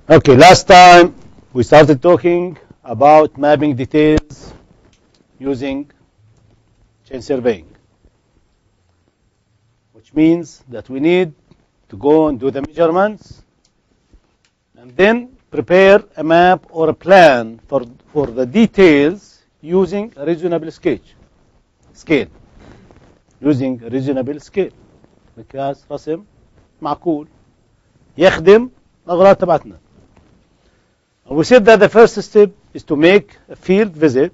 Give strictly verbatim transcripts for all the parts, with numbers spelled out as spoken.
Okay, last time we started talking about mapping details using chain surveying, which means that we need to go and do the measurements and then prepare a map or a plan for, for the details using a reasonable sketch scale using a reasonable scale مقياس رسم معقول يخدم الأغراض تبعتنا. And we said that the first step is to make a field visit.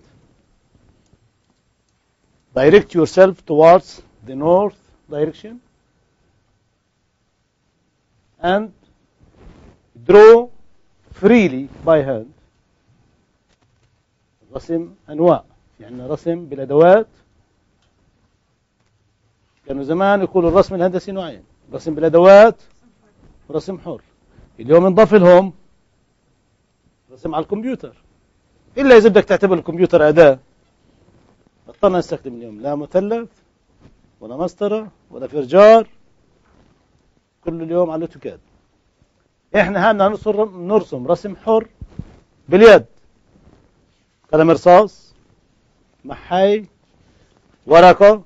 Direct yourself towards the north direction and draw freely by hand. رسم أنواع، يعني رسم بالأدوات. كانوا زمان يقولوا الرسم الهندسي نوعين، رسم بالأدوات ورسم حر. اليوم انضاف لهم رسم على الكمبيوتر، إلا إذا بدك تعتبر الكمبيوتر أداة. بطلنا نستخدم اليوم لا مثلث ولا مسطرة ولا فرجار، كل اليوم على الأوتوكاد. إحنا هنا نرسم رسم حر باليد، قلم رصاص، محاي، ورقة،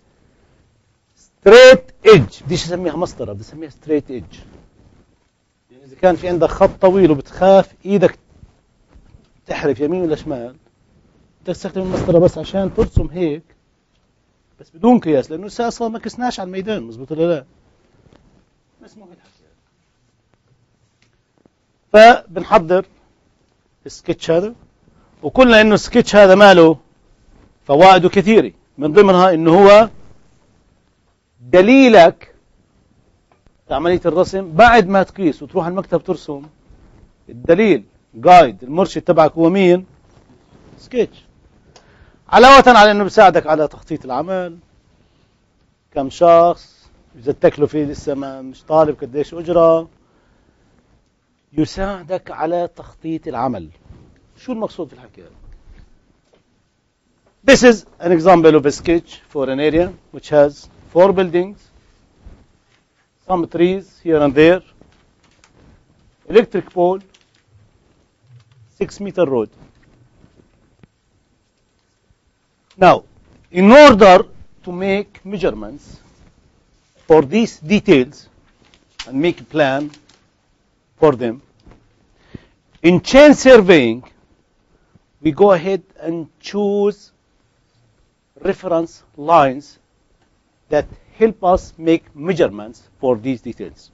ستريت ايدج. بديش اسميها مسطرة، بدي اسميها ستريت ايدج. يعني إذا كان في عندك خط طويل وبتخاف إيدك تحرف يمين ولا شمال، تستخدم المسطرة بس عشان ترسم هيك بس بدون قياس، لأنه لسه أصلا ما كسناش على الميدان، مزبوط ولا لا؟ مسموح الحكي. فبنحضر السكتش هذا، وقلنا إنه السكتش هذا ماله فوائده كثيرة، من ضمنها إنه هو دليلك في عملية الرسم. بعد ما تقيس وتروح على المكتب ترسم، الدليل جايد المرشد تبعك هو مين؟ سكتش. علاوة على انه بيساعدك على تخطيط العمل، كم شخص، اذا التكلفة لسه ما مش طالب قديش اجرة، يساعدك على تخطيط العمل. شو المقصود في الحكي هذا؟ This is an example of a sketch for an area which has four buildings, some trees here and there, electric pole, six meter road. Now, in order to make measurements for these details and make a plan for them, in chain surveying, we go ahead and choose reference lines that help us make measurements for these details.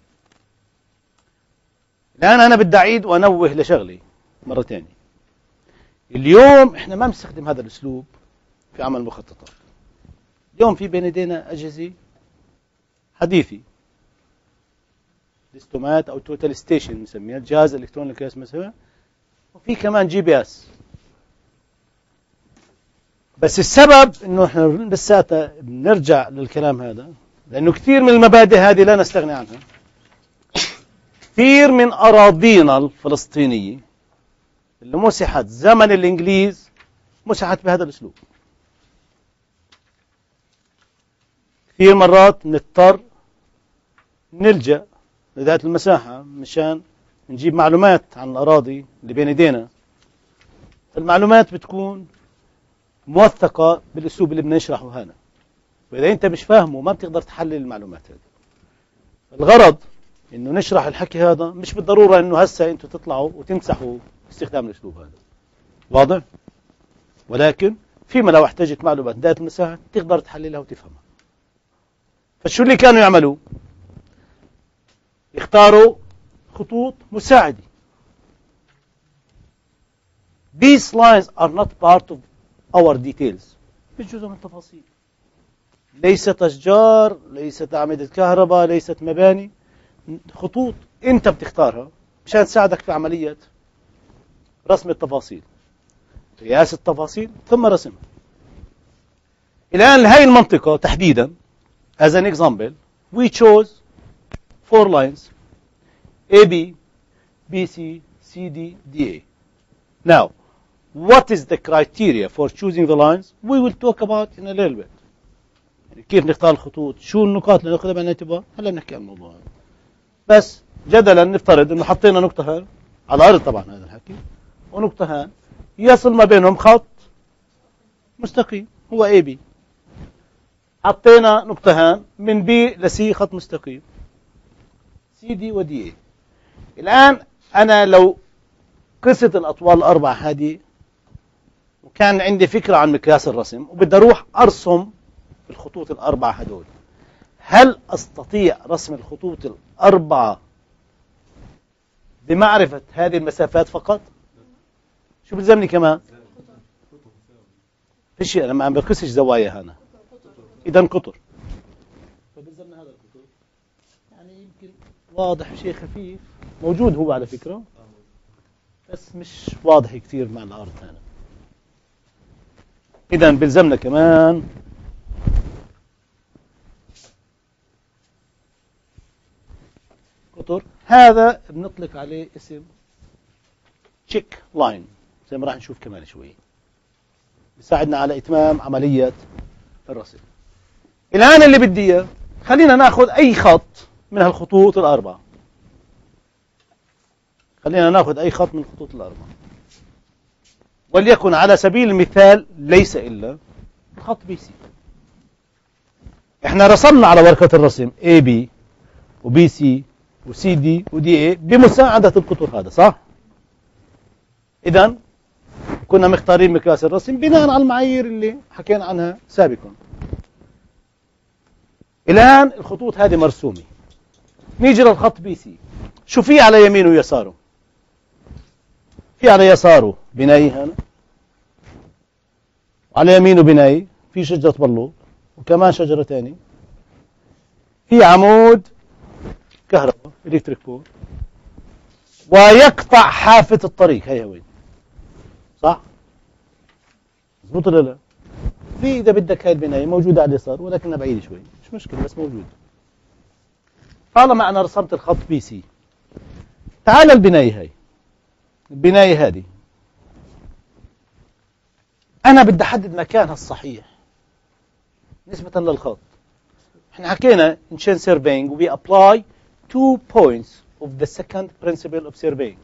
الآن أنا بدي أعيد وأنوه لشغلي مرة تانية. اليوم إحنا ما بنستخدم هذا الأسلوب في عمل مخططات. اليوم في بين يدينا أجهزة حديثة، ديستومات أو توتال ستيشن بنسميها، الجهاز الإلكتروني القياس مثلا، وفي كمان جي بي اس. بس السبب إنه إحنا لساتنا بنرجع للكلام هذا، لأنه كثير من المبادئ هذه لا نستغني عنها. كثير من أراضينا الفلسطينية اللي مسحت زمن الإنجليز مسحت بهذا الأسلوب. كثير مرات نضطر نلجأ لذات المساحة مشان نجيب معلومات عن الأراضي اللي بين يدينا. المعلومات بتكون موثقة بالأسلوب اللي بدنا نشرحه هنا، وإذا أنت مش فاهمه ما بتقدر تحلل المعلومات هذه. الغرض إنه نشرح الحكي هذا، مش بالضرورة إنه هسه أنتوا تطلعوا وتمسحوا استخدام الأسلوب هذا، واضح؟ ولكن فيما لو احتاجت معلومات ذات المساحة تقدر تحللها وتفهمها. فشو اللي كانوا يعملوا؟ يختاروا خطوط مساعدة. These lines are not part of our details. مش جزء من التفاصيل. ليست أشجار، ليست أعمدة كهرباء، ليست مباني. خطوط أنت بتختارها مشان تساعدك في عملية رسم التفاصيل، قياس التفاصيل، ثم رسمها. الآن لهي المنطقة تحديدا، as an example, we chose four lines A, B, B, C, C, D, D, A. Now, what is the criteria for choosing the lines? We will talk about in a little bit. يعني كيف نختار الخطوط، شو النقاط اللي ناخذها بعين الاعتبار، هلا بنحكي عن الموضوع هذا. بس جدلا نفترض انه حطينا نقطة هان على الارض، طبعا هذا الحكي، ونقطة هان يصل ما بينهم خط مستقيم هو اي بي. حطينا نقطة هان من بي لسي خط مستقيم سي دي ودي اي. الان انا لو قست الاطوال الاربعة هذه وكان عندي فكرة عن مقياس الرسم وبدي اروح ارسم الخطوط الاربعة هدول، هل استطيع رسم الخطوط الاربعة بمعرفة هذه المسافات فقط؟ شو بلزمني كمان؟ فيش، انا ما عم بقيسش زوايا هنا، اذا قطر، فبلزمنا هذا القطر. يعني يمكن واضح شيء خفيف، موجود هو على فكرة بس مش واضح كثير مع الارض هنا. اذا بلزمنا كمان قطر. هذا بنطلق عليه اسم تشيك لاين زي ما راح نشوف كمان شوي، بيساعدنا على اتمام عملية الرسم. الان اللي بدي اياه، خلينا ناخذ اي خط من هالخطوط الاربعة، خلينا ناخذ اي خط من الخطوط الاربعة، وليكن على سبيل المثال ليس الا الخط بي سي. احنا رسمنا على ورقة الرسم اي بي وبي سي وسي دي ودي اي بمساعدة القطر هذا، صح؟ اذا كنا مختارين مقياس الرسم بناء على المعايير اللي حكينا عنها سابقا. الان الخطوط هذه مرسومة، نيجي للخط بي سي، شو في على يمينه ويساره؟ في على يساره بناي هنا، وعلى يمينه بناي في شجرة بلوط وكمان شجرة ثانية، في عمود كهرباء الكتريك بول، ويقطع حافة الطريق. هي وين؟ صح؟ مضبوط ولا لا؟ في اذا بدك هاي البناية موجودة على اليسار ولكنها بعيدة شوي، مش مشكلة بس موجودة. طالما انا رسمت الخط بي سي، تعال البناية هاي، البناية هذه انا بدي احدد مكانها الصحيح نسبة للخط. احنا حكينا in chain surveying we apply two points of the second principle of surveying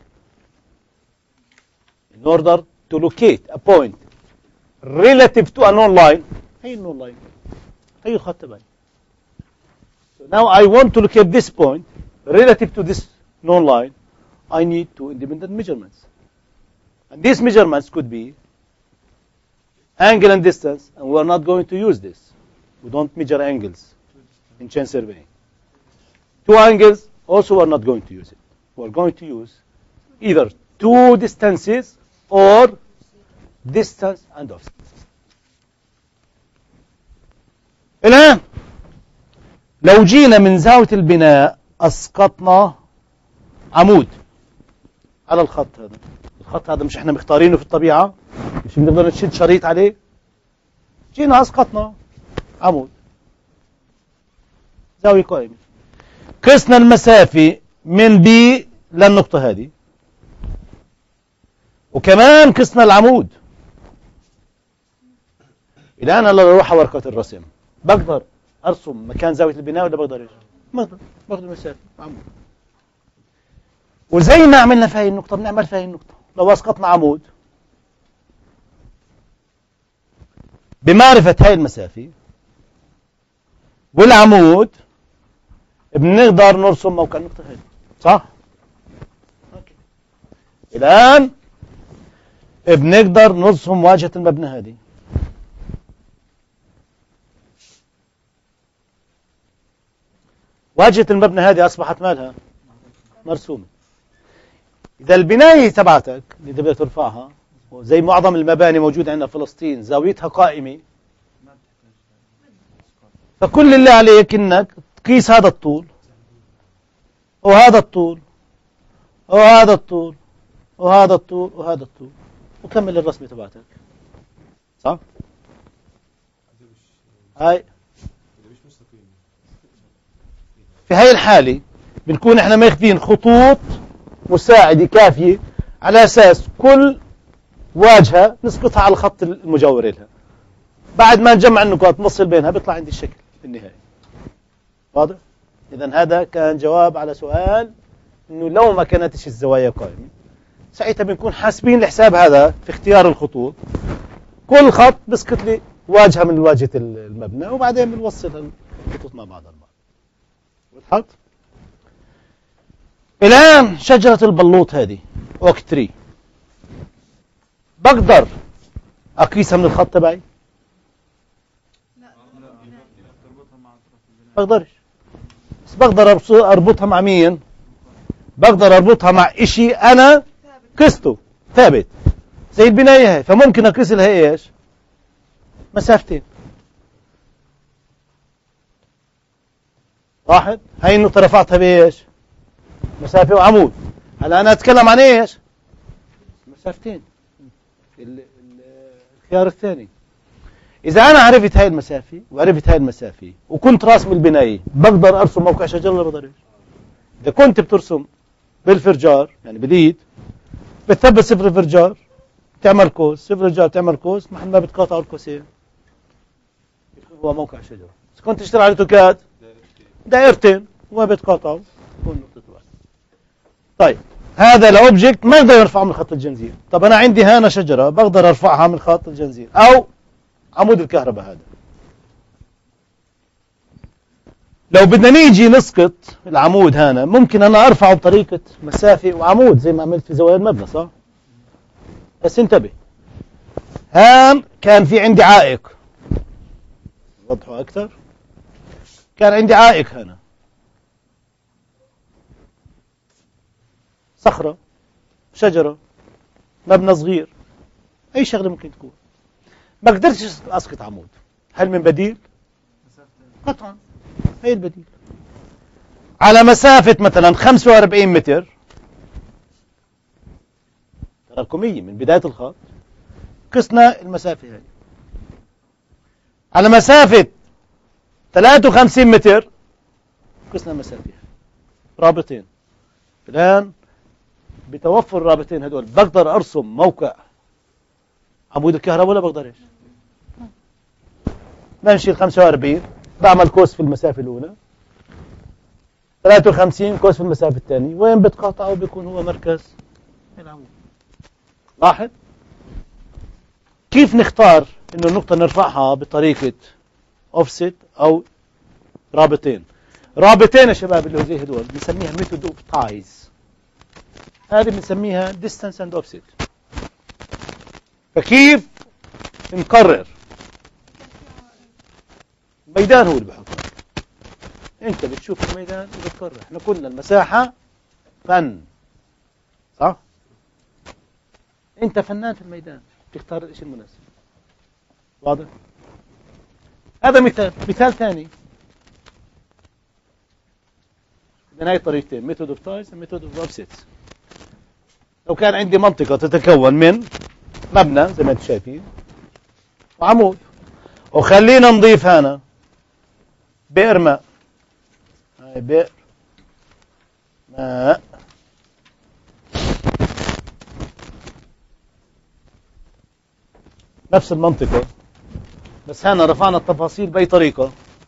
in order to locate a point relative to a known line. هي النون لاين، هي الخط تبعي. So now I want to locate this point relative to this known line. I need two independent measurements, and these measurements could be angle and distance, and we are not going to use this. We don't measure angles in chain surveying. Two angles also we are not going to use it. We are going to use either two distances or distance and offset. الآن لو جينا من زاوية البناء أسقطنا عمود على الخط هذا، الخط هذا مش احنا مختارينه في الطبيعة، مش بنقدر نشد شريط عليه، جينا أسقطنا عمود زاوية قائمة، قسنا المسافة من بي للنقطة هذه، وكمان قسنا العمود. الآن أنا لو أروح على ورقة الرسم بقدر أرسم مكان زاوية البناء ولا بقدر إيش؟ ما بقدر، باخذ المسافة عمود. وزي ما عملنا في هاي النقطة بنعمل في هاي النقطة. لو أسقطنا عمود بمعرفة هاي المسافة والعمود بنقدر نرسم موقع النقطة هاي، صح؟ أوكي. الآن بنقدر نرسم واجهة المبنى هذه. واجهة المبنى هذه أصبحت مالها مرسومة. إذا البناية تبعتك اللي بدك ترفعها وزي معظم المباني موجودة عندنا في فلسطين زاويتها قائمة، فكل اللي عليك إنك تقيس هذا الطول وهذا الطول وهذا الطول وهذا الطول وهذا الطول وكمل الرسمة تبعتك، صح؟ هاي في هاي الحالة بنكون احنا ماخذين خطوط مساعدة كافية على أساس كل واجهة نسقطها على الخط المجاور لها. بعد ما نجمع النقاط نوصل بينها بيطلع عندي الشكل في النهاية. واضح؟ إذن هذا كان جواب على سؤال إنه لو ما كانتش الزوايا قائمة ساعتها بنكون حاسبين الحساب هذا في اختيار الخطوط. كل خط بسقط لي واجهة من واجهة المبنى وبعدين بنوصل الخطوط مع بعضها البعض. وضحت؟ الآن شجرة البلوط هذه اوك تري بقدر أقيسها من الخط تبعي؟ بقدرش. بس بقدر أربطها مع مين؟ بقدر أربطها مع إشي أنا قسته ثابت زي البناية هاي. فممكن أقيس لها إيش؟ مسافتين. واحد هاي النقطة رفعتها بإيش؟ مسافة وعمود. هلا أنا أتكلم عن إيش؟ مسافتين. الخيار الثاني إذا أنا عرفت هاي المسافة وعرفت هاي المسافة وكنت راسم البناية بقدر أرسم موقع شجرة ولا بقدرش؟ إذا كنت بترسم بالفرجار يعني باليد بتثبت صفر الفرجار تعمل قوس، صفر الفرجار تعمل قوس، محل ما بتقاطعوا القوسين هو موقع شجرة. إذا كنت تشتغل على توكاد دائرتين وما بتقاطعوا تكون نقطة واحدة. طيب هذا الأوبجكت ما يقدر يرفعه من خط الجنزير. طب أنا عندي هنا شجرة بقدر أرفعها من خط الجنزير أو عمود الكهرباء هذا. لو بدنا نيجي نسقط العمود هنا ممكن أنا أرفعه بطريقة مسافة وعمود زي ما عملت في زوايا المبنى صح؟ بس انتبه هان كان في عندي عائق. وضحوا أكثر. كان عندي عائق هنا صخرة شجرة مبنى صغير أي شغلة ممكن تكون ما قدرتش أسقط عمود. هل من بديل؟ قطعا هي البديل. على مسافة مثلا خمسة وأربعين متر تراكمية من بداية الخط قسنا المسافة هذه. على مسافة ثلاثة وخمسين متر قسنا المسافة رابطين. الآن بتوفر الرابطين هدول بقدر أرسم موقع عمود الكهرباء ولا بقدرش؟ بمشي ال خمسة وأربعين بعمل كوس في المسافة الأولى ثلاثة وخمسين كوس في المسافة الثانية وين بتقاطعه بيكون هو مركز العمود. لاحظ كيف نختار إنه النقطة نرفعها بطريقة أوفست أو رابطين. رابطين يا شباب اللي هو زي هدول بنسميها ميثود اوف تايز. هذه بنسميها distance and offset. فكيف نقرر؟ الميدان هو اللي بحط. انت بتشوف الميدان وبتقرر. احنا قلنا المساحة فن صح؟ انت فنان في الميدان تختار الشيء المناسب. واضح؟ هذا مثال. مثال ثاني هاي طريقتين ميثود اوف تايز وميثود اوف اوفسيتس. لو كان عندي منطقة تتكون من مبنى زي ما انتم شايفين وعمود وخلينا نضيف هنا بئر ماء. هاي بئر ماء نفس المنطقة بس هنا رفعنا التفاصيل بأي طريقة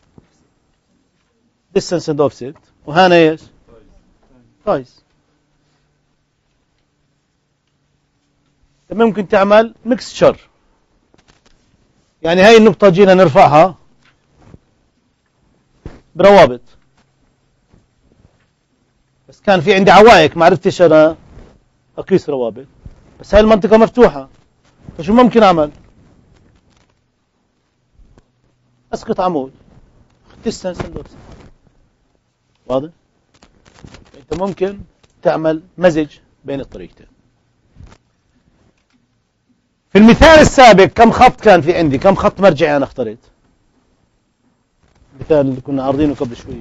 distance and offset وهنا ايش؟ تايز. ممكن تعمل ميكستشر يعني هاي النقطة جينا نرفعها بروابط بس كان في عندي عوائق ما عرفتش أنا أقيس روابط بس هاي المنطقة مفتوحة فشو ممكن أعمل؟ أسقط عمود distance and offset. واضح؟ أنت ممكن تعمل مزج بين الطريقتين. في المثال السابق كم خط كان في عندي؟ كم خط مرجعي أنا اخترت؟ المثال اللي كنا عارضينه قبل شوي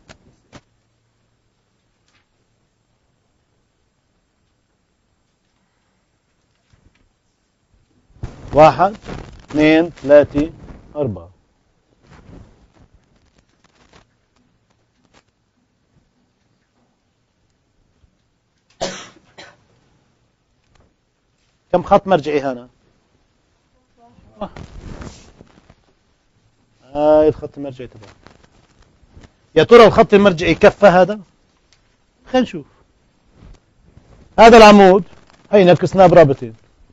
واحد اثنين ثلاثة أربعة. كم خط مرجعي هنا؟ هاي الخط المرجعي تبعه. يا ترى الخط المرجعي كفى هذا؟ خلينا نشوف. هذا العمود هي نكسناه برابطين.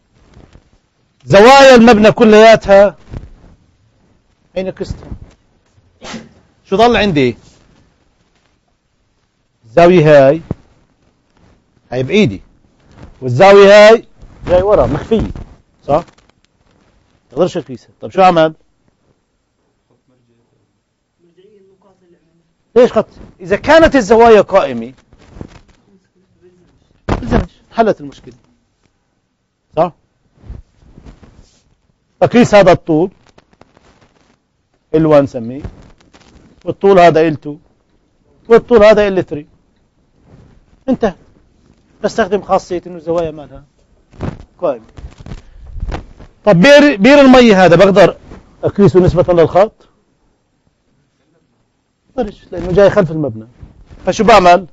زوايا المبنى كلياتها هي نكستها. شو ضل عندي؟ الزاوية هاي هاي بإيدي، والزاوية هاي جاي ورا مخفية، صح؟ تقدرش تقيسها. طب شو عمل؟ ليش خط؟ إذا كانت الزوايا قائمة حلت المشكلة، صح؟ أقيس هذا الطول إل واحد نسميه، والطول هذا إل اثنين، والطول هذا إل ثلاثة. انتهى. بستخدم خاصية إنه الزوايا مالها قائمة. طب بير بير المي هذا بقدر أقيسه نسبة للخط؟ برش، لأنه جاي خلف المبنى. فشو بعمل؟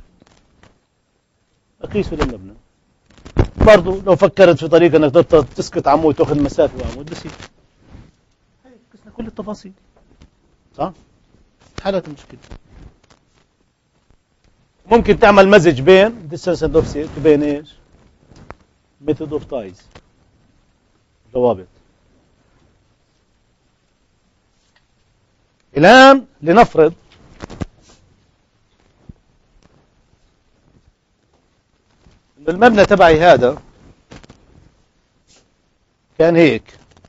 أقيسه للمبنى. برضو لو فكرت في طريقة أنك تقدر تسكت عمود تأخذ مسافة وعمود بس هي قسنا كل التفاصيل، صح؟ حلت المشكلة. ممكن تعمل مزج بين distance and offset وبين ايش؟ method of ties، ضوابط. الآن لنفرض أن المبنى تبعي هذا كان هيك،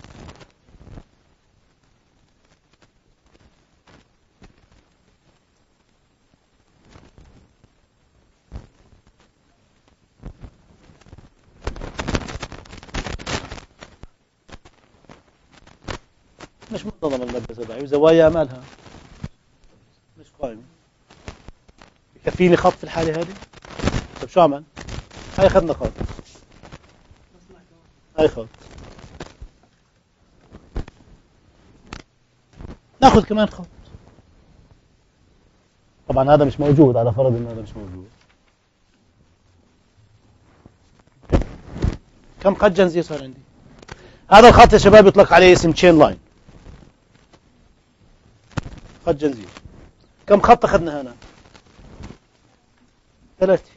مش منتظم المبنى تبعي وزوايا مالها مش قائمة. يكفيني خط في الحالة هذه؟ طب شو عمل؟ هاي أخذنا خط، هاي خط، ناخذ كمان خط. طبعا هذا مش موجود، على فرض انه هذا مش موجود. كم خط جنزير صار عندي؟ هذا الخط يا شباب يطلق عليه اسم تشين لاين، خط جنزير. كم خط اخذنا هنا؟ ثلاثة.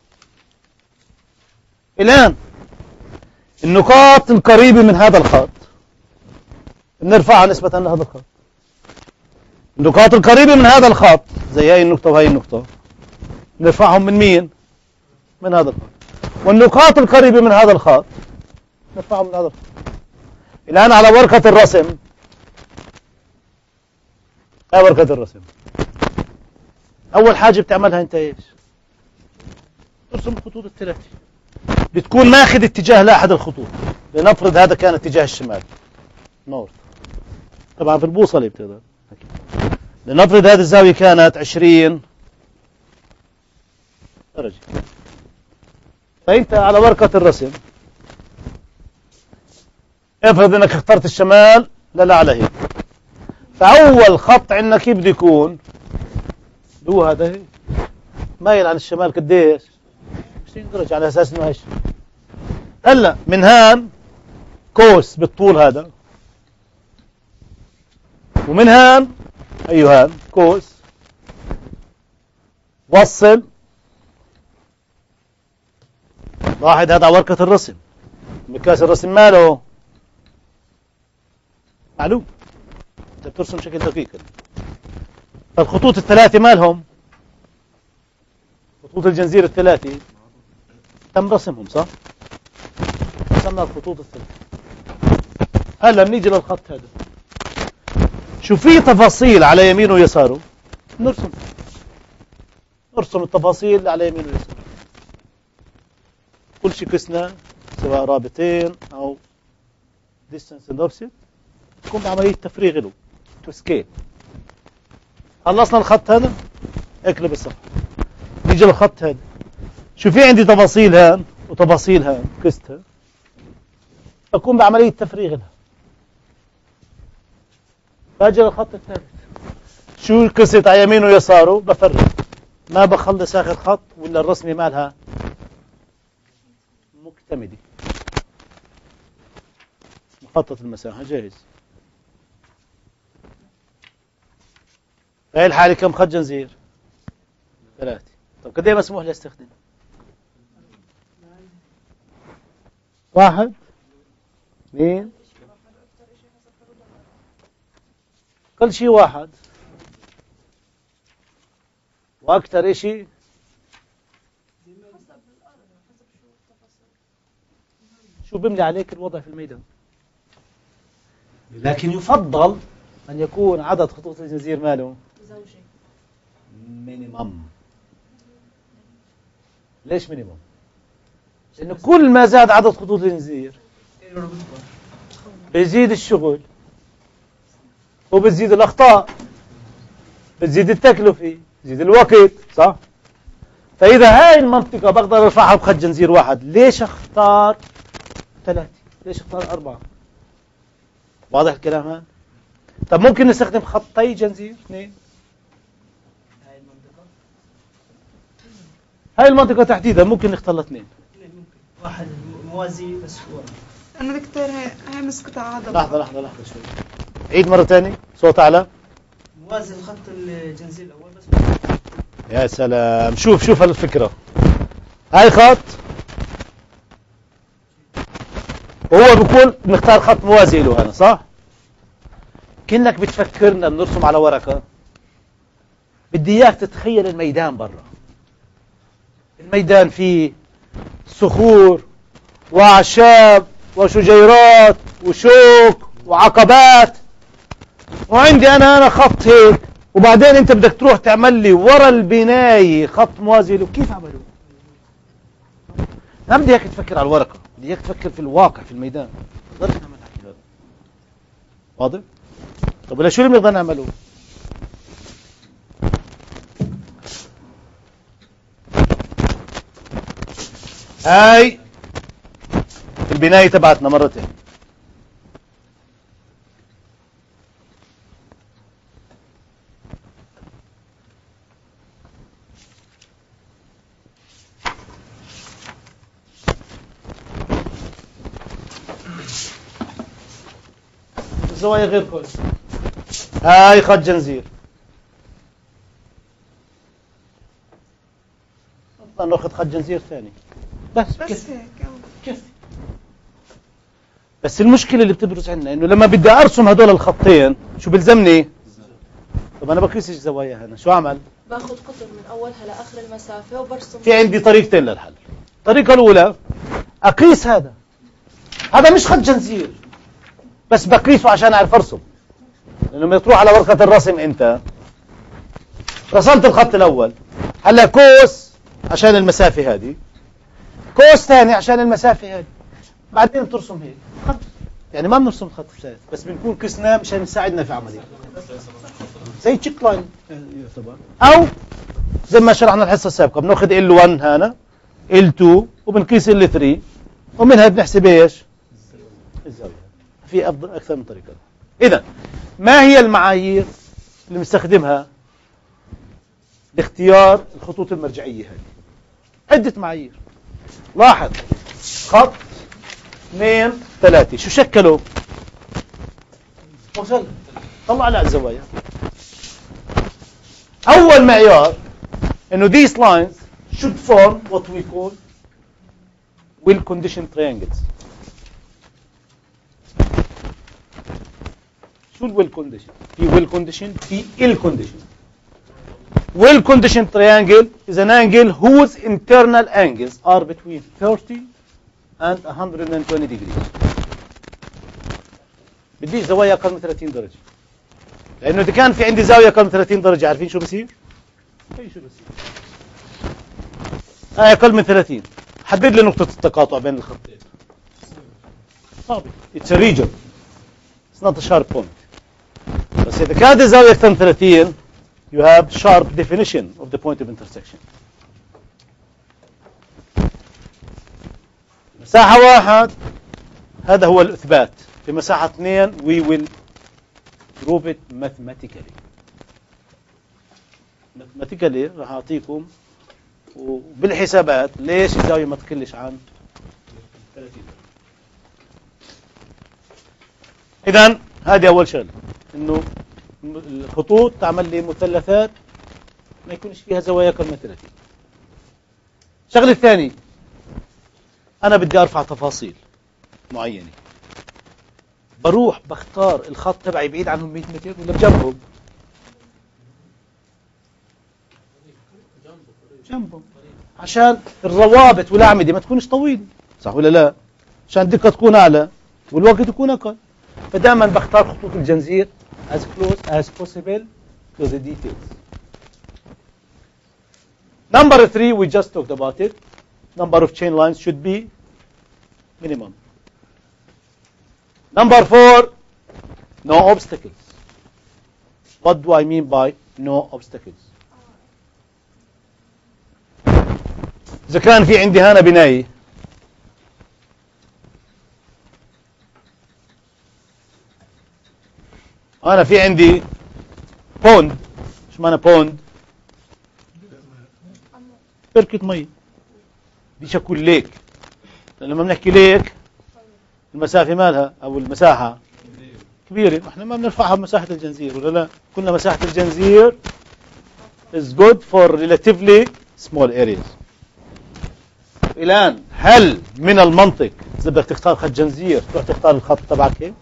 الآن النقاط القريبة من هذا الخط بنرفعها نسبة لهذا الخط. النقاط القريبة من هذا الخط زي هاي النقطة وهي النقطة نرفعهم من مين؟ من هذا الخط. والنقاط القريبة من هذا الخط نرفعهم من هذا الخط. الآن على ورقة الرسم، هاي ورقة الرسم، أول حاجة بتعملها أنت إيش؟ ترسم الخطوط الثلاثة. بتكون ماخذ اتجاه لأحد الخطوط. لنفرض هذا كان اتجاه الشمال، نورث. طبعا في البوصلة بتقدر. لنفرض هذه الزاوية كانت عشرين درجة. فأنت على ورقة الرسم افرض انك اخترت الشمال لا على هيك. فأول خط عندك بده يكون دو هذا هيك مايل عن الشمال قديش؟ عشرين درجة على أساس إنه هيش. هلا من هان كوس بالطول هذا، ومن هان أيهان كوس وصل. واحد هذا على ورقة الرسم، مقياس الرسم ماله معلوم، انت بترسم بشكل دقيق. فالخطوط الثلاثة مالهم خطوط الجنزير الثلاثة تم رسمهم، صح؟ رسمنا الخطوط الثلاثة. هلا بنيجي للخط هذا، شو في تفاصيل على يمينه ويساره نرسم نرسم التفاصيل على يمينه ويساره. كل شيء قسنا سواء رابطين او distance and offset تكون بعملية تفريغ له تو سكيل. خلصنا الخط هذا، اقلب الصفحة، نيجي للخط هذا، شو في عندي تفاصيل هان وتفاصيل هان قستها، أكون بعملية تفريغ لها. باجي للخط الثالث، شو قست على يمينه ويساره بفرغ، ما بخلص آخر خط ولا الرسمة مالها مكتملة. مخطط المساحة جاهز. هاي الحالة كم خط جنزير؟ ثلاثة. طب قد ايه مسموح لي استخدم؟ واحد اثنين كل شيء واحد واكثر اشي شو بملي عليك الوضع في الميدان. لكن يفضل ان يكون عدد خطوط الجنزير ماله زوجي مينيمم. ليش مينيمم؟ لانه كل ما زاد عدد خطوط الجنزير بيزيد الشغل وبتزيد الاخطاء، بتزيد التكلفه، بتزيد الوقت، صح؟ فاذا هاي المنطقه بقدر ارفعها بخط جنزير واحد، ليش اختار ثلاثه؟ ليش اختار اربعه؟ واضح الكلام هذا؟ طب ممكن نستخدم خطي جنزير اثنين. هاي المنطقة هاي المنطقه تحديدا ممكن نختار اثنين. ممكن واحد موازي بس ورا. انا دكتور هي هي مسكتها عضلة. لحظه لحظه لحظه شوي، عيد مره ثانيه صوت اعلى. موازي الخط الجنزير الأول بس. يا سلام، شوف شوف الفكره. هاي خط وهو بيقول نختار خط موازي له هنا، صح؟ كأنك بتفكرنا بنرسم على ورقة. بدي اياك تتخيل الميدان برا. الميدان فيه صخور وأعشاب وشجيرات وشوك وعقبات، وعندي أنا أنا خط هيك، وبعدين أنت بدك تروح تعمل لي ورا البناية خط موازي له. كيف عملوه؟ ما بدي اياك تفكر على الورقة، بدي اياك تفكر في الواقع في الميدان. ما نقدرش نعمل حكي هذا. واضح؟ طب ولا شو اللي بنقدر نعمله؟ هاي البناية تبعتنا مرتين. الزوايا غير كل. هاي خط جنزير. نطلع ناخذ خط جنزير ثاني. بس بس كيف هيك كيف بس المشكلة اللي بتبرز عندنا انه لما بدي ارسم هدول الخطين شو بلزمني؟ طب انا بقيس الزوايا هنا، شو اعمل؟ باخذ قطر من اولها لاخر المسافه وبرسم. في عندي طريقتين للحل. الطريقة الأولى أقيس هذا. هذا مش خط جنزير، بس بقيسه عشان أعرف أرسم. لأنه لما تروح على ورقة الرسم أنت رسمت الخط الأول، هلا كوس عشان المسافة هذه، كوس ثاني عشان المسافة هذه، بعدين بترسم هيك خط. يعني ما بنرسم خط ثالث، بس بنكون قسناه مشان يساعدنا في عملية زي تشيك لاين يعتبر، أو زي ما شرحنا الحصة السابقة بناخذ إل واحد هنا، إل اثنين، وبنقيس إل ثلاثة، ومنها بنحسب ايش؟ الزاوية. في أفضل أكثر من طريقة. إذا ما هي المعايير اللي بنستخدمها لاختيار الخطوط المرجعية هذه؟ عدة معايير. لاحظ خط اثنين ثلاثة شو شكلوا؟ مثلث. طلع على الزوايا. أول معيار إنه these lines should form what we call well conditioned triangles. شو ال well conditioned؟ في well conditioned في ill conditioned. Well conditioned triangle is an angle whose internal angles are between thirty and one hundred twenty degrees. بديش زوايا أقل من ثلاثين درجة. لأنه إذا كان في عندي زاوية أقل من ثلاثين درجة عارفين شو بصير؟ أي شو بصير؟ هاي أقل من ثلاثين. حدد لي نقطة التقاطع بين الخطين. صعب. It's a region. It's not a sharp point. بس إذا كانت الزاوية أكثر من ثلاثين you have sharp definition of the point of intersection. مساحة واحد هذا هو الإثبات. في مساحة اثنين we will prove it mathematically. mathematically راح أعطيكم وبالحسابات ليش الزاوية ما تقلش عن ثلاثين. إذن هذه أول شغلة، إنه الخطوط تعمل لي مثلثات ما يكونش فيها زوايا أقل من ثلاثين. الشغلة الثانية أنا بدي أرفع تفاصيل. معينة، بروح بختار الخط تبعي بعيد عنهم مئة متر ولا بجنبهم؟ جنبهم، عشان الروابط والأعمدة ما تكونش طويلة، صح ولا لا؟ عشان الدقة تكون أعلى والوقت يكون أقل. فدائما بختار خطوط الجنزير as close as possible to the details. Number three, we just talked about it. Number of chain lines should be minimum. Number four, no obstacles. What do I mean by no obstacles? إذا كان في عندي هنا بناية، أنا في عندي بوند، شو معنى بوند؟ بركة مي، بديش أقول ليك، لما بنحكي ليك المسافة مالها أو المساحة كبيرة، احنا ما بنرفعها بمساحة الجنزير ولا لا؟ كنا مساحة الجنزير is good for relatively small areas. الآن هل من المنطق إذا بدك تختار خط جنزير تروح تختار الخط تبعك هيك؟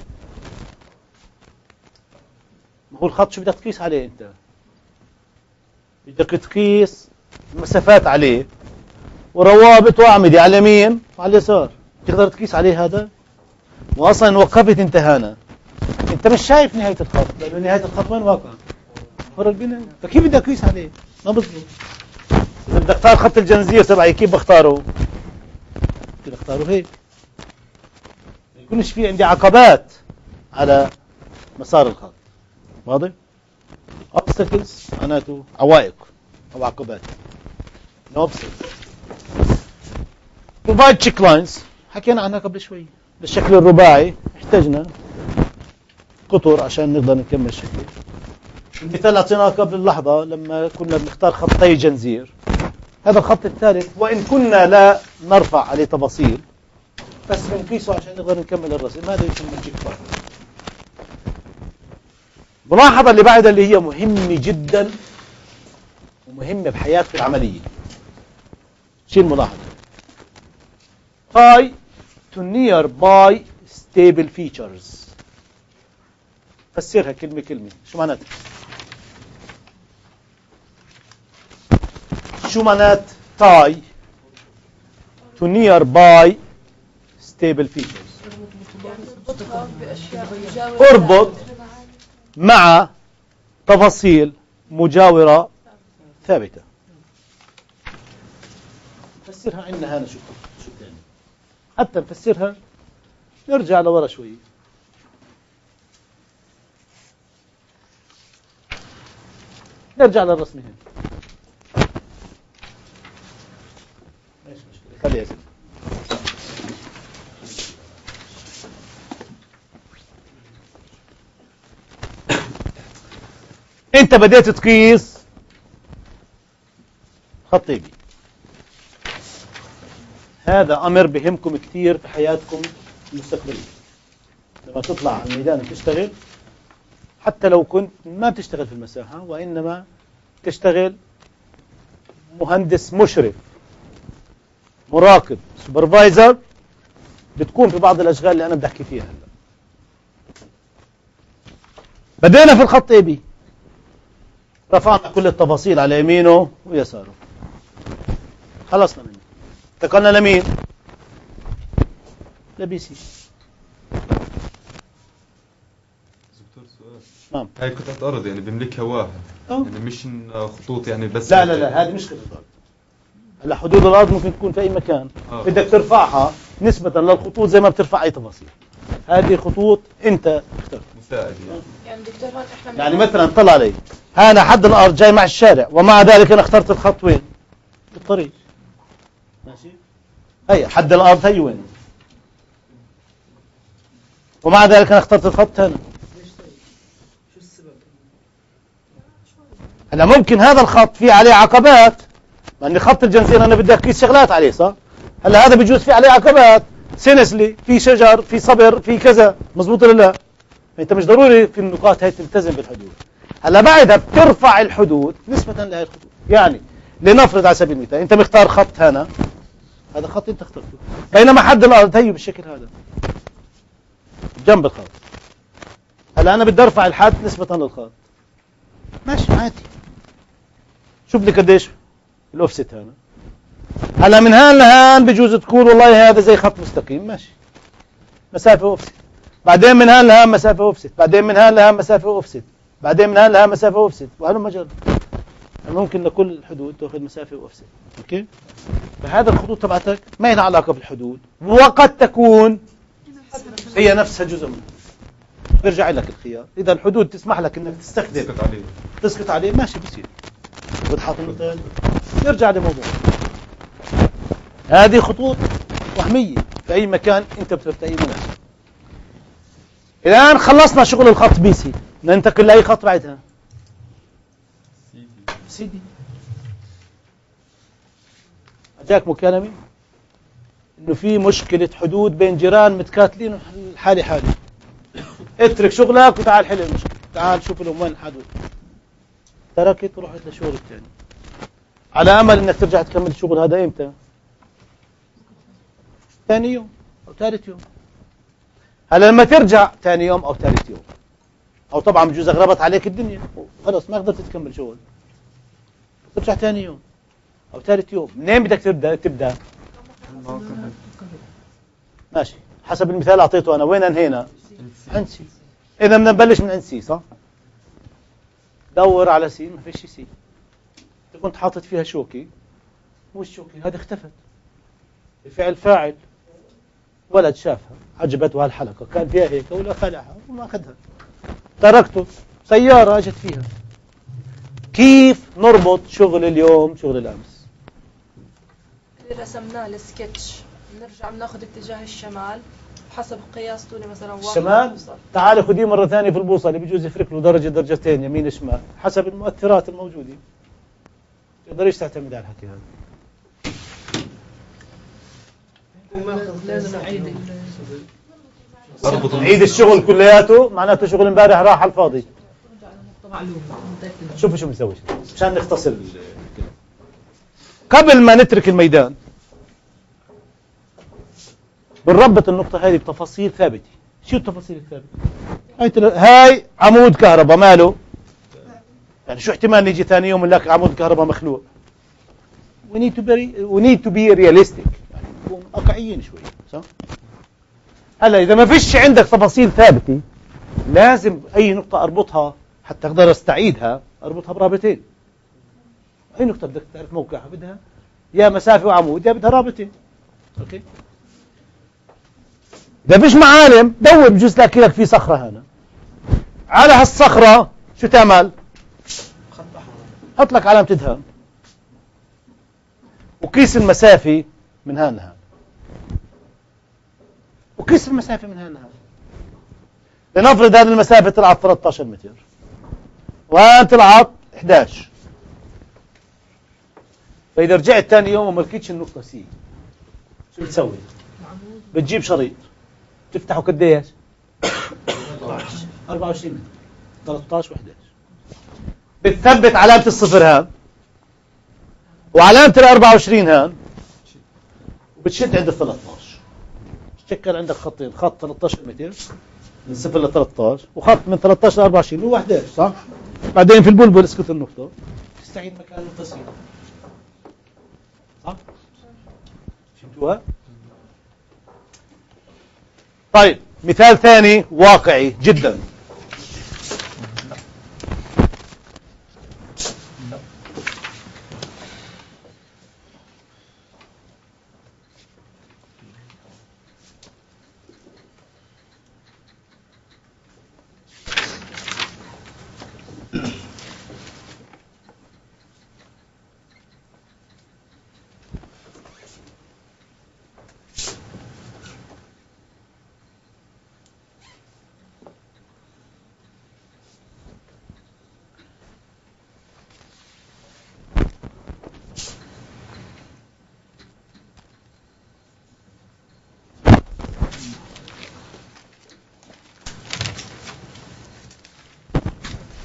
ما هو الخط شو بدك تقيس عليه أنت؟ بدك تقيس المسافات عليه وروابط وأعمدة على اليمين وعلى اليسار، تقدر تقيس عليه هذا؟ وأصلا وقفت أنت هنا، أنت مش شايف نهاية الخط، لأنه نهاية الخط وين واقع؟ ورا البناء، فكيف بدك تقيس عليه؟ ما بظبط. إذا بدي أختار خط الجنزير تبعي كيف بختاره؟ بدي أختاره هيك، ما يكونش في عندي عقبات على مسار الخط، واضح؟ obstacles معناته عوائق أو عقبات. no obstacles. provide check lines حكينا عنها قبل شوي، بالشكل الرباعي احتاجنا قطر عشان نقدر نكمل الشكل. المثال اعطيناه قبل اللحظة لما كنا بنختار خطي جنزير، هذا الخط الثالث وإن كنا لا نرفع عليه تفاصيل بس بنقيسه عشان نقدر نكمل الرسم، هذا يسمى تشيك بوينت. الملاحظة اللي بعدها اللي هي مهمة جدا ومهمة بحياتك العملية، شو الملاحظة؟ tie to nearby stable features. فسرها كلمة كلمة، شو معناتها؟ شو معنات tie to nearby stable features؟ اربط مع تفاصيل مجاورة ثابتة. فسرها عندنا هنا شو شو تاني؟ حتى نفسرها نرجع لورا شوي. نرجع للرسم هنا. ماشي مشكلة، خليها يا سيدي. انت بديت تقيس خط بي، هذا امر بهمكم كثير في حياتكم المستقبليه. لما تطلع على الميدان وتشتغل، حتى لو كنت ما بتشتغل في المساحه وانما تشتغل مهندس مشرف مراقب سوبرفايزر، بتكون في بعض الاشغال اللي انا بدي احكي فيها هلا. بدينا في الخط اي بي، رفعنا كل التفاصيل على يمينه ويساره، خلصنا منه، انتقلنا لمين؟ لبي سي. دكتور سؤال، نعم. هاي قطعة أرض يعني بملكها واحد، أوه. يعني مش خطوط يعني بس. لا لا لا، هذه مش قطعة أرض. هلا حدود الأرض ممكن تكون في أي مكان، آه. بدك ترفعها نسبة للخطوط زي ما بترفع أي تفاصيل. هذه خطوط أنت اخترت. مساعد يعني. يعني دكتور هون احنا يعني مثلا طلع علي هنا حد الأرض جاي مع الشارع، ومع ذلك أنا اخترت الخط وين؟ بالطريق. ماشي؟ هي حد الأرض هي وين؟ ومع ذلك أنا اخترت الخط هنا. شو السبب؟ هلا ممكن هذا الخط فيه عليه عقبات، لأن خط الجنزير أنا بدي أقيس شغلات عليه، صح؟ هلا هذا بيجوز فيه عليه عقبات، سينسلي، في شجر، في صبر، في كذا، مزبوط ولا لا؟ أنت مش ضروري في النقاط هاي تلتزم بالحدود. هلا بعدها بترفع الحدود نسبة لهي الخطوط. يعني لنفرض على سبيل المثال أنت مختار خط هنا هذا خط انت اخترته، بينما حد الارض هي بالشكل هذا جنب الخط. هلا انا بدي ارفع الحد نسبة للخط، ماشي عادي. شوف لي قديش الاوفست هذا. هلا من هان لهان بجوز تقول والله هذا زي خط مستقيم، ماشي مسافة اوفست. بعدين من هان لهان مسافة اوفست، بعدين من هان لهان مسافة اوفست، بعدين من هان لهان مسافة اوفست، وهذا مجرد ممكن لكل الحدود تاخذ مسافة اوفست. اوكي؟ فهذا الخطوط تبعتك ما لها علاقة بالحدود، وقد تكون هي نفسها جزء منها. بيرجع لك الخيار، إذا الحدود تسمح لك إنك تستخدم تسكت عليه تسكت عليه، ماشي بصير. بتحط مثال نرجع لموضوع. هذه خطوط وهمية في أي مكان أنت بتفتح أي مناسبة. الآن خلصنا شغل الخط بي سي، ننتقل لأي خط بعدها. سي دي. أجاك مكالمة إنه في مشكلة حدود بين جيران متكاتلين حالي حالي. اترك شغلك وتعال حل المشكلة، تعال شوف لهم وين الحدود. تركت ورحت لشغل الثاني على أمل إنك ترجع تكمل الشغل هذا إمتى؟ ثاني يوم أو ثالث يوم. هلا لما ترجع ثاني يوم أو ثالث يوم، أو طبعا بجوز غربت عليك الدنيا خلاص ما قدرت تكمل شغل، ترجع ثاني يوم أو ثالث يوم. منين بدك تبدأ؟ تبدأ ماشي حسب المثال اللي أعطيته أنا. وين أنهينا؟ عند سي. إذا بدنا نبلش من عند سي، صح؟ دور على سي، ما فيش سي. أنت كنت حاطط فيها شوكي، وش شوكي؟ هذه اختفت. الفعل فاعل، ولد شافها عجبته هالحلقة، كان فيها هيك ولا خلعها وما أخذها، تركته. سيارة أجت فيها. كيف نربط شغل اليوم شغل الأمس؟ اللي رسمناه السكتش نرجع بناخذ اتجاه الشمال حسب قياس طولي مثلا واحد. الشمال تعال خذيه مرة ثانية في البوصلة، بيجوز يفرق له درجة درجتين يمين شمال حسب المؤثرات الموجودة. تقدريش تعتمد على الحكي هذا. لازم اعيد عيد الشغل كلياته، معناته شغل امبارح راح على الفاضي. شوفوا شو بنسوي مشان نختصر الكلام. قبل ما نترك الميدان بنربط النقطة هذه بتفاصيل ثابتة. شو التفاصيل الثابتة؟ هاي هاي عمود كهرباء ماله؟ يعني شو احتمال نيجي ثاني يوم نلاقي عمود كهرباء مخلوق؟ we need to be we need to be realistic، يعني نكون واقعيين شوي، صح؟ هلا إذا ما فيش عندك تفاصيل ثابتة لازم أي نقطة أربطها حتى أقدر أستعيدها، أربطها برابطين. أي نقطة بدك تعرف موقعها بدها يا مسافة وعمود يا بدها رابطين. أوكي؟ إذا فيش معالم دور بجوز تلاقي لك في صخرة هنا. على هالصخرة شو تعمل؟ حط لك علامة ادهان وقيس المسافة من هان لهان، وقيس المسافة من هان لهان. لنفرض هذه المسافة طلعت ثلاثة عشر متر وهان طلعت إحدى عشر. فإذا رجعت ثاني يوم وما لقيتش النقطة سي شو بتسوي؟ بتجيب شريط تفتحه قديش؟ أربعة وعشرين متر، ثلاثة عشر وإحدى عشر. بتثبت علامة الصفر هان وعلامة ال أربعة وعشرين هان وبتشد عند ال ثلاثة عشر. تشكل عندك خطين، خط ثلاثة عشر متر من صفر ل ثلاثة عشر وخط من ثلاثة عشر ل أربعة وعشرين هو إحدى عشر، صح؟ بعدين في البلبل اسكت النقطة تستعيد مكان التصوير، صح؟ فهمتوها؟ طيب مثال ثاني واقعي جدا.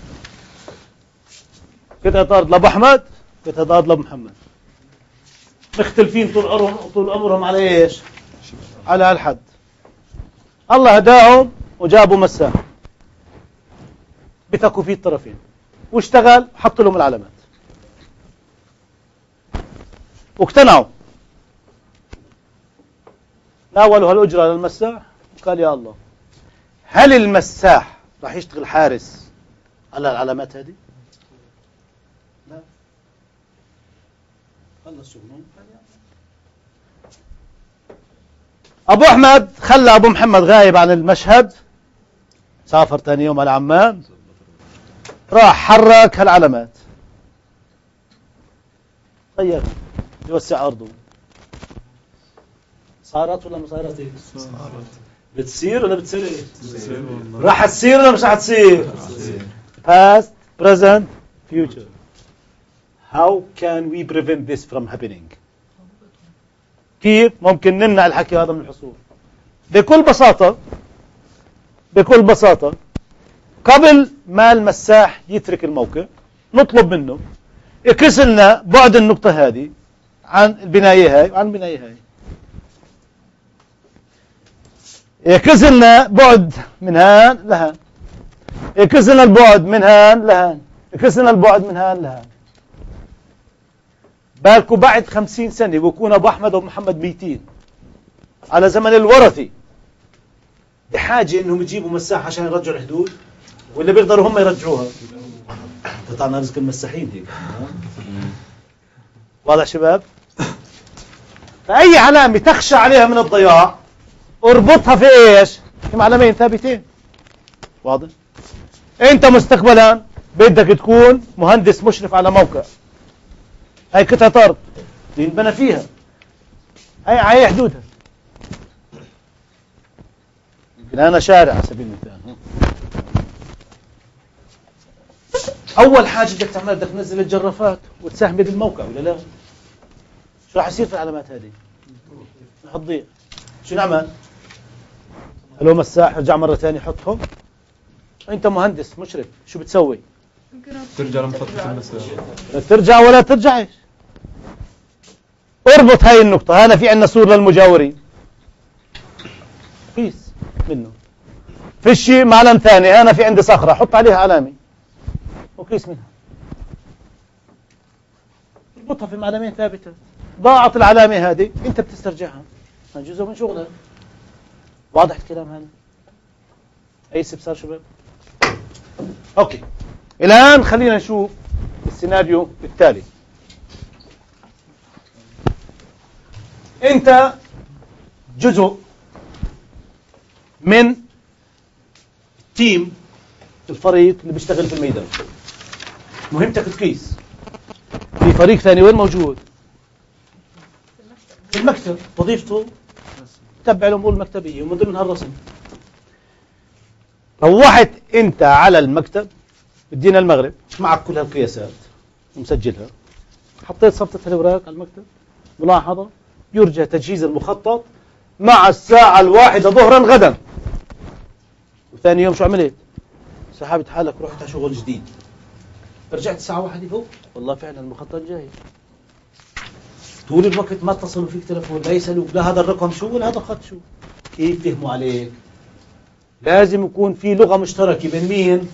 قطعة أرض لأبو أحمد، قطعة أرض لأبو محمد. مختلفين طول عمرهم طول عمرهم على ايش؟ على هالحد. الله هداهم وجابوا مساح بثقوا فيه الطرفين واشتغل، حط لهم العلامات واقتنعوا. ناولوا هالأجرة للمساح وقال يا الله هل المساح راح يشتغل حارس على العلامات هذه؟ لا. خلص شغلهم. أبو أحمد خلى أبو محمد غايب عن المشهد، سافر ثاني يوم على عمان، راح حرك هالعلامات، غير يوسع أرضه. صارت ولا ما صارت؟ صارت. بتصير ولا بتصير؟ بتصير. راح تصير ولا مش راح تصير؟ Past, present, future. How can we prevent this from happening? كيف ممكن نمنع الحكي هذا من الحصول؟ بكل بساطة بكل بساطة قبل ما المساح يترك الموقع نطلب منه يقيس لنا بعد النقطة هذه عن البناية هاي وعن البناية هاي، يقيس لنا بعد من هان لهان، يقيس لنا البعد من هان لهان، يقيس لنا البعد من هان لهان. بالكم بعد خمسين سنة بيكون أبو أحمد وأبو محمد ميتين على زمن الورثي، بحاجة إنهم يجيبوا مساح عشان يرجعوا الحدود ولا بيقدروا هم يرجعوها؟ قطعنا رزق المساحين هيك. واضح شباب؟ فأي علامة تخشى عليها من الضياع اربطها في إيش؟ في معلمين ثابتين. واضح؟ أنت مستقبلا بدك تكون مهندس مشرف على موقع، هاي قطعة أرض ينبنى فيها، هاي هاي حدودها. يمكن أنا شارع على سبيل المثال. أول حاجة بدك تعملها بدك تنزل الجرافات وتساهم بالموقع ولا لا؟ شو راح يصير في العلامات هذه؟ راح تضيع. شو نعمل؟ لو مساح رجع مرة ثانية حطهم. أنت مهندس مشرف شو بتسوي؟ ترجع لمخطط المساح. ترجع ولا ترجعش. اربط هاي النقطة، هنا في عندنا سور للمجاورين. قيس منه. فيشي معلم ثاني، هنا في عندي صخرة، حط عليها علامة. وقيس منها. اربطها في معلمين ثابتة. ضاعت العلامة هذه، أنت بتسترجعها. جزء من شغلك. واضح الكلام هذا؟ أي استفسار شباب؟ أوكي. الآن خلينا نشوف السيناريو التالي. أنت جزء من تيم الفريق اللي بيشتغل في الميدان. مهمتك تقيس. في فريق ثاني وين موجود؟ في المكتب. وظيفته تتبع الأمور المكتبية ومن ضمنها الرسم. روحت أنت على المكتب بدينا المغرب معك كل هالقياسات ومسجلها، حطيت صفة الأوراق على المكتب. ملاحظة يرجى تجهيز المخطط مع الساعة الواحدة ظهرا غدا. وثاني يوم شو عملت؟ سحبت حالك ورحت على شغل جديد. رجعت الساعة واحدة فوق والله فعلا المخطط جاهز. طول الوقت ما اتصلوا فيك تلفون لا يسألوا لا هذا الرقم شو ولا هذا الخط شو. كيف فهموا عليك؟ لازم يكون في لغة مشتركة بين مين؟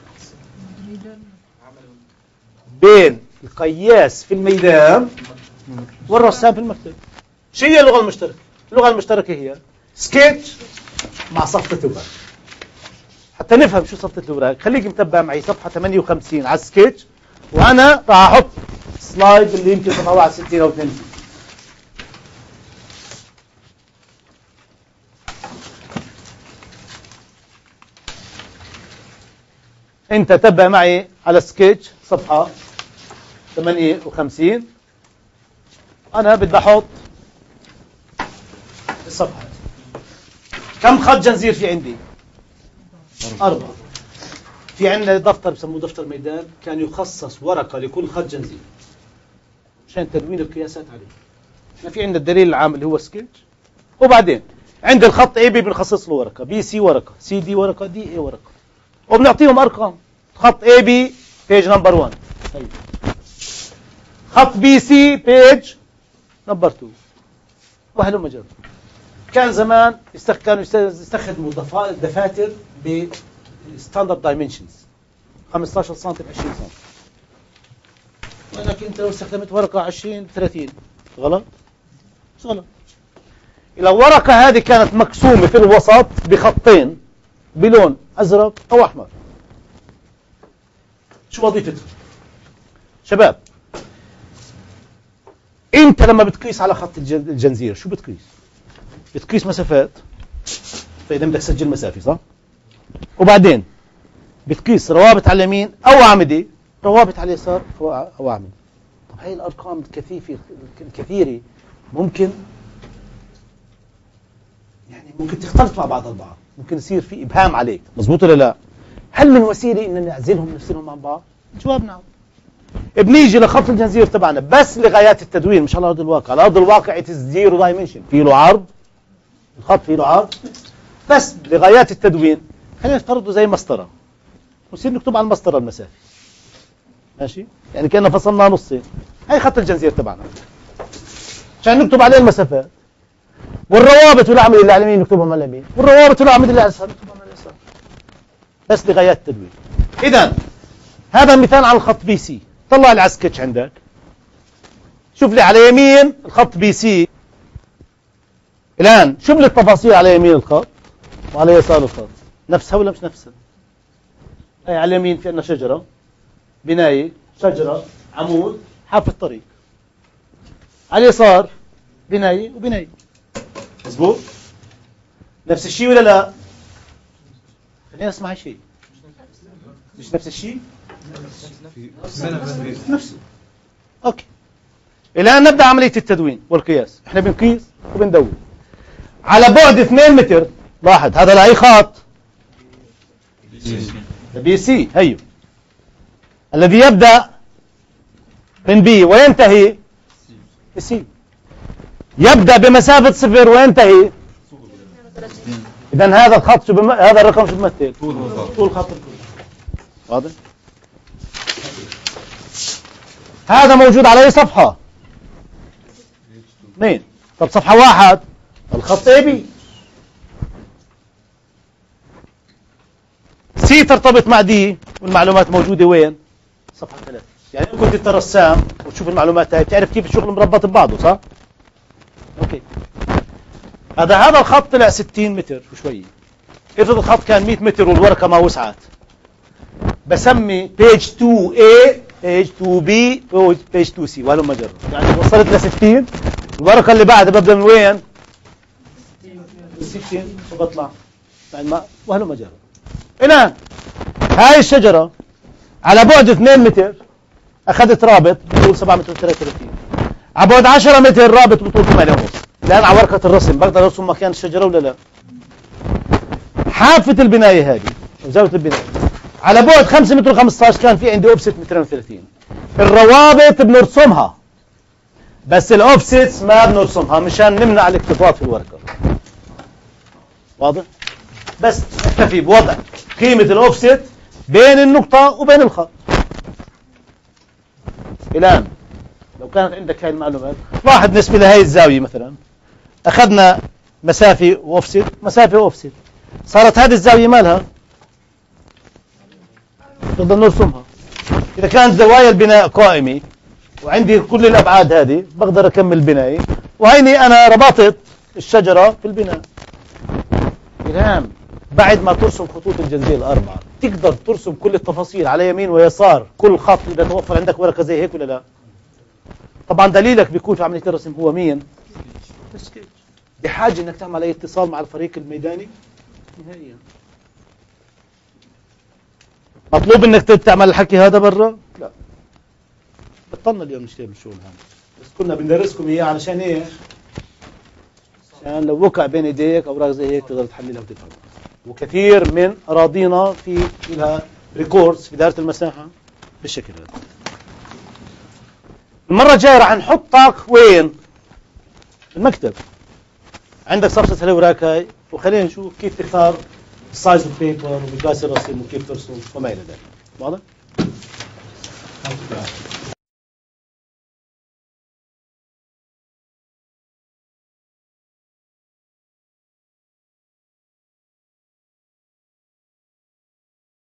بين القياس في الميدان والرسام في المكتب. شو هي اللغة المشتركة؟ اللغة المشتركة هي سكتش مع صفحة الأوراق. حتى نفهم شو صفحة الأوراق خليك متابع معي صفحة ثمانية وخمسين على السكتش، وأنا راح أحط سلايد اللي يمكن صفحة واحد وستين أو اثنين وستين. أنت تابع معي على السكتش صفحة ثمانية وخمسين. أنا بدي أحط الصفحة. كم خط جنزير في عندي؟ أربعة. في عندنا دفتر بسموه دفتر ميدان كان يخصص ورقة لكل خط جنزير عشان تدوين القياسات عليه. احنا في عندنا الدليل العام اللي هو سكتش، وبعدين عند الخط اي بي بنخصص له ورقة، بي سي ورقة، سي دي ورقة، دي اي ورقة، وبنعطيهم أرقام. خط اي بي بيج نمبر واحد، طيب. خط بي سي بيج نمبر اثنين وهلم جر. كان زمان كانوا يستخدموا دفاتر بستاندرد دايمنشنز خمسة عشر سم ب عشرين سم، وانك انت لو استخدمت ورقه عشرين ثلاثين غلط غلط. لو الورقه هذه كانت مقسومه في الوسط بخطين بلون ازرق او احمر، شو وظيفتها شباب؟ انت لما بتقيس على خط الجنزير شو بتقيس؟ بتقيس مسافات، فاذا بدك تسجل مسافه صح؟ وبعدين بتقيس روابط على اليمين او اعمده، روابط على اليسار او اعمده. طب هاي الارقام الكثيفه الكثيره ممكن يعني ممكن تختلط مع بعض البعض، ممكن يصير في ابهام عليك، مزبوط ولا لا؟ هل من وسيله ان نعزلهم نفسهم عن بعض؟ جواب نعم. بنيجي لخط الجنزير تبعنا بس لغايات التدوين، مش على ارض الواقع. على ارض الواقع زيرو دايمنشن، في له عرض، الخط فيه له عرض، بس لغايات التدوين خلينا نفترضه زي مسطره ونصير نكتب على المسطره المسافه، ماشي؟ يعني كأننا فصلنا نصين. هاي خط الجنزير تبعنا عشان نكتب عليه المسافات، والروابط والاعمده اللي على اليمين نكتبهم على اليمين، والروابط والاعمده اللي على اليسار نكتبهم على اليسار، بس لغايات التدوين. اذا هذا مثال على الخط بي سي. طلع لي على السكتش عندك، شوف لي على يمين الخط بي سي. الآن شوف لي التفاصيل على يمين الخط وعلى يسار الخط، نفسها ولا مش نفسها؟ أي على اليمين في عندنا شجرة، بناية، شجرة، عمود، حافة طريق. على اليسار بناية وبناية، مظبوط؟ نفس الشيء ولا لا؟ خلينا نسمع شيء. مش نفس الشيء؟ نفسه. اوكي. الآن نبدأ عملية التدوين والقياس. احنا بنقيس وبندون على بعد اثنين متر. لاحظ هذا لأي خط؟ بي سي. هيو الذي يبدأ من بي وينتهي بسي، يبدأ بمسافة صفر وينتهي. إذن هذا الخط شو بم... هذا الرقم شو بيمثل؟ طول خط الكل. واضح؟ هذا موجود على أي صفحة؟ اثنين. طب صفحة واحد الخط اي بي. سي ترتبط مع دي والمعلومات موجودة وين؟ صفحة ثلاثة. يعني كنت انت رسام وتشوف المعلومات هاي بتعرف كيف الشغل مربط ببعضه صح؟ اوكي. هذا هذا الخط طلع ستين متر وشوية. افرض الخط كان مئة متر والورقة ما وسعت، بسمي بيج اثنين إيه بيج اثنين بي بيج اثنين سي وهلم جرة. يعني وصلت ل ستين، الورقة اللي بعدها ببدأ من وين؟ ستين وبطلع يعني ما وهلم جرة. الآن هاي الشجرة على بعد اثنين متر أخذت رابط بطول سبعة متر وثلاثة وثلاثين، على بعد عشرة متر رابط بطول ثمانية ونص. الآن على ورقة الرسم بقدر أرسم مكان الشجرة ولا لا؟ حافة البناية هذه وزاوية البناية على بعد خمسة متر وخمسة عشر كان في عندي أوفست مترين وثلاثين. الروابط بنرسمها بس الأوفستس ما بنرسمها مشان نمنع الاكتفاء في الورقة. واضح؟ بس نكتفي بوضع قيمة الأوفست بين النقطة وبين الخط. الآن لو كانت عندك هاي المعلومات، لاحظ بالنسبة لهي الزاوية مثلا أخذنا مسافة وأوفست مسافة وأوفست، صارت هذه الزاوية مالها نقدر نرسمها. إذا كانت زوايا البناء قائمة وعندي كل الأبعاد هذه بقدر أكمل بنائي، وهيني أنا ربطت الشجرة في البناء. الآن بعد ما ترسم خطوط الجنزير الأربعة تقدر ترسم كل التفاصيل على يمين ويسار كل خط إذا توفر عندك ورقة زي هيك ولا لا؟ طبعا دليلك بيكون في عملية الرسم هو مين؟ السكتش. بحاجة انك تعمل اي اتصال مع الفريق الميداني نهائيا. مطلوب انك تعمل الحكي هذا برا؟ لا. بطلنا اليوم نشتغل بالشغل هذا، بس كنا بندرسكم اياه علشان ايه؟ عشان لو وقع بين ايديك اوراق زي هيك تقدر تحللها وتفهمها. وكثير من اراضينا في لها ريكوردز في إدارة المساحة بالشكل هذا. المرة الجاية راح نحطك وين؟ المكتب. عندك صفحة الأوراق هاي، وخلينا نشوف كيف تختار السايز اوف بيبر ومقاس الرسم وكيف ترسم وما إلى ذلك. واضح؟